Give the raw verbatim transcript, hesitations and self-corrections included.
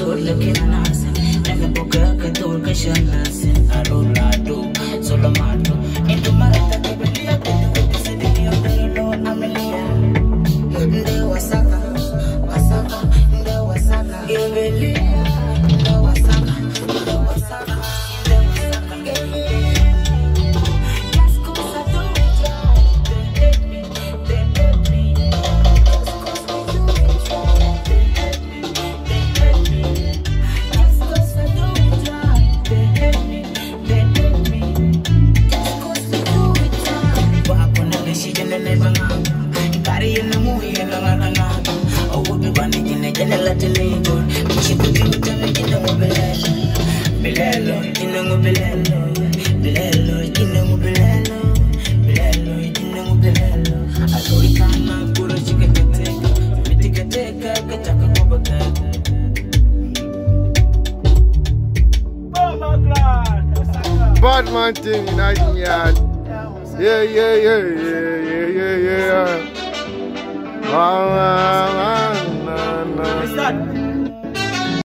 so looking at us. Never book a cator, Cashanas, and Arolado, Solomato. Into Marata, the Belia, the city of the Lord Amelia. The Wasaka, Wasaka, the Wasaka, Evelia, the Wasaka, the Wasaka, the Wasaka, just cause I do it right, they hate me, they hate me. Just cause I do it right, they hate me, they hate me. Just cause I do it right, they hate me, they hate me. Just cause I do it right. Back on the she didn't never know. Carry in the movie and another. Oh, would be one in a general labor. She could do it and in the mobile. Bilelo, in the mobile. Bilelo, in the mobile. Bilelo, in the mobile. I saw it on my puro chicken to take. We take a take a cataka over that. Bad man thing in our yard. Yeah, yeah, yeah, yeah, yeah, yeah, yeah. Wow.